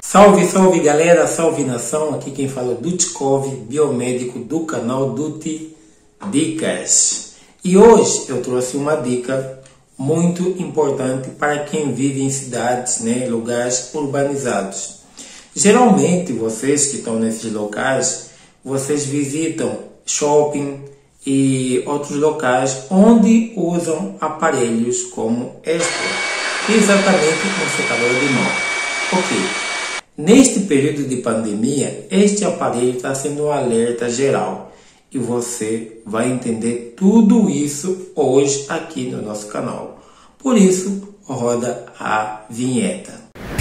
Salve, salve galera, salve nação, aqui quem fala é o Dutkov, biomédico do canal Duty Dicas. E hoje eu trouxe uma dica muito importante para quem vive em cidades, lugares urbanizados. Geralmente vocês que estão nesses locais, vocês visitam shopping e outros locais onde usam aparelhos como este, que é exatamente um secador de mão. Ok. Neste período de pandemia, este aparelho está sendo um alerta geral e você vai entender tudo isso hoje aqui no nosso canal. Por isso, roda a vinheta.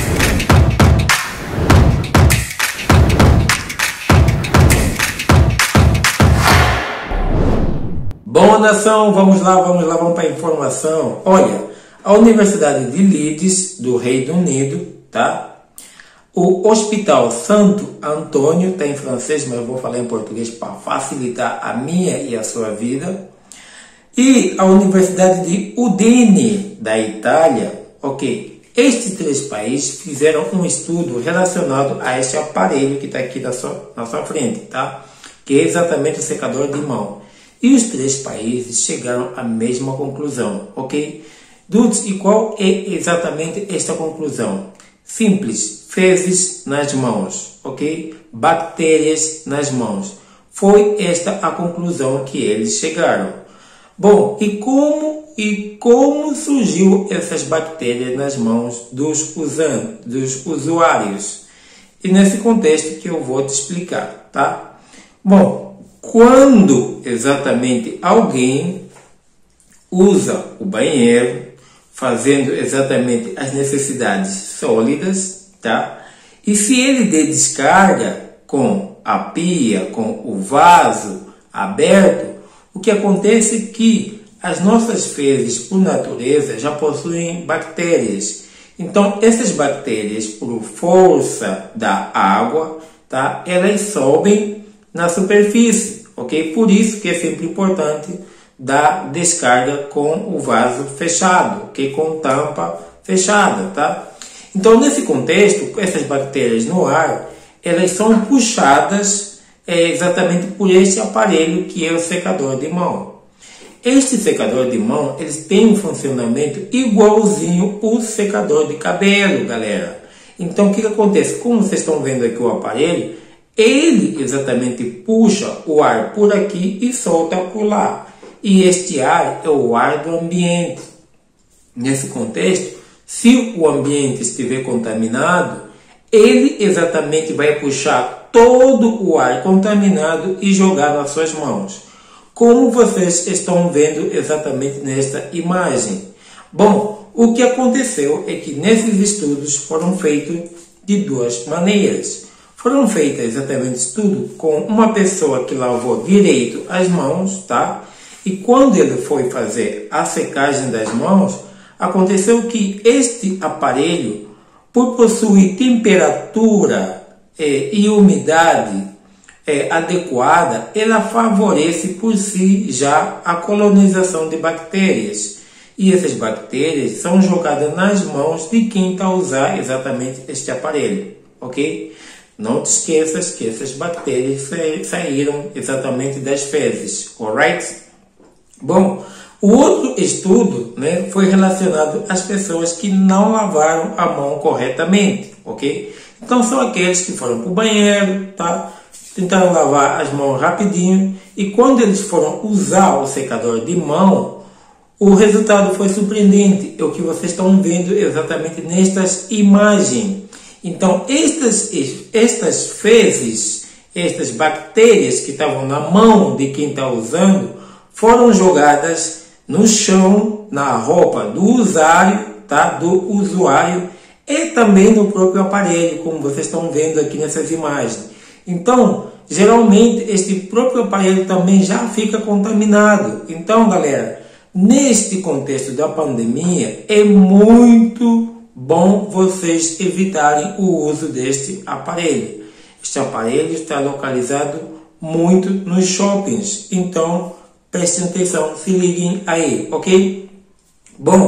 Bom, nação, vamos lá, vamos para a informação. Olha, a Universidade de Leeds, do Reino Unido, tá? O Hospital Santo Antônio, está em francês, mas eu vou falar em português para facilitar a minha e a sua vida. E a Universidade de Udine, da Itália, ok? Estes três países fizeram um estudo relacionado a este aparelho que está aqui na sua frente, tá? Que é exatamente o secador de mão. E os três países chegaram à mesma conclusão, ok? Dudes, e qual é exatamente esta conclusão? Simples, fezes nas mãos, ok? Bactérias nas mãos. Foi esta a conclusão que eles chegaram. Bom, e como surgiu essas bactérias nas mãos dos usuários? E nesse contexto que eu vou te explicar, tá? Bom, quando exatamente alguém usa o banheiro, fazendo exatamente as necessidades sólidas, tá? E se ele der descarga com a pia, com o vaso aberto, o que acontece é que as nossas fezes, por natureza, já possuem bactérias. Então, essas bactérias, por força da água, tá? Elas sobem na superfície, ok? Por isso que é sempre importante dar descarga com o vaso fechado, ok? Com tampa fechada, tá? Então, nesse contexto, essas bactérias no ar, elas são puxadas exatamente por este aparelho que é o secador de mão. Este secador de mão, eles têm um funcionamento igualzinho o secador de cabelo, galera. Então, o que acontece? Como vocês estão vendo aqui o aparelho, ele exatamente puxa o ar por aqui e solta por lá. E este ar é o ar do ambiente. Nesse contexto, se o ambiente estiver contaminado, ele exatamente vai puxar todo o ar contaminado e jogar nas suas mãos. Como vocês estão vendo exatamente nesta imagem. Bom, o que aconteceu é que nesses estudos foram feitos de duas maneiras. Foram feitos exatamente estudo com uma pessoa que lavou direito as mãos, tá? E quando ele foi fazer a secagem das mãos, aconteceu que este aparelho, por possuir temperatura e umidade adequada, ela favorece por si já a colonização de bactérias. E essas bactérias são jogadas nas mãos de quem está a usar exatamente este aparelho, ok? Não te esqueças que essas bactérias saíram exatamente das fezes, alright? Bom, o outro estudo foi relacionado às pessoas que não lavaram a mão corretamente, ok? Então são aqueles que foram para o banheiro, tá? Tentaram lavar as mãos rapidinho e quando eles foram usar o secador de mão, o resultado foi surpreendente, é o que vocês estão vendo exatamente nestas imagens. Então estas fezes, estas bactérias que estavam na mão de quem está usando, foram jogadas no chão, na roupa do usuário, tá? Do usuário e também no próprio aparelho, como vocês estão vendo aqui nessas imagens. Então, geralmente, este próprio aparelho também já fica contaminado. Então, galera, neste contexto da pandemia, é muito bom vocês evitarem o uso deste aparelho. Este aparelho está localizado muito nos shoppings. Então, prestem atenção, se liguem aí, ok? Bom,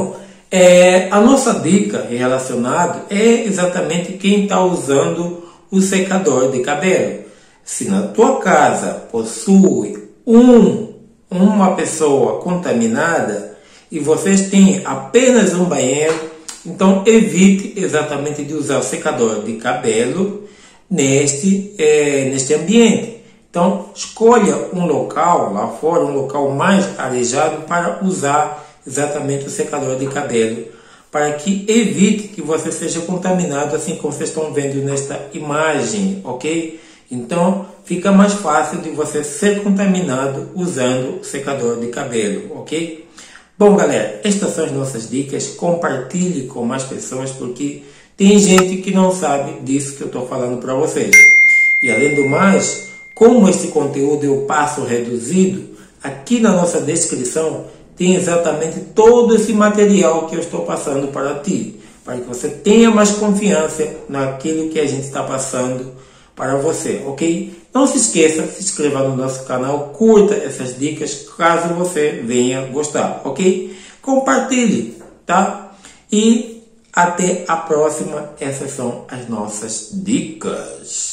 A nossa dica relacionada é exatamente quem está usando o secador de cabelo. Se na tua casa possui uma pessoa contaminada e vocês têm apenas um banheiro, então evite exatamente de usar o secador de cabelo neste ambiente. Então escolha um local lá fora, um local mais arejado para usar exatamente o secador de cabelo, para que evite que você seja contaminado, assim como vocês estão vendo nesta imagem, ok? Então fica mais fácil de você ser contaminado usando o secador de cabelo, ok? Bom, galera, estas são as nossas dicas. Compartilhe com mais pessoas, porque tem gente que não sabe disso que eu estou falando para vocês. E além do mais, como esse conteúdo eu passo reduzido, aqui na nossa descrição tem exatamente todo esse material que eu estou passando para ti, para que você tenha mais confiança naquilo que a gente está passando para você, ok? Não se esqueça, se inscreva no nosso canal, curta essas dicas, caso você venha gostar, ok? Compartilhe, tá? E até a próxima, essas são as nossas dicas.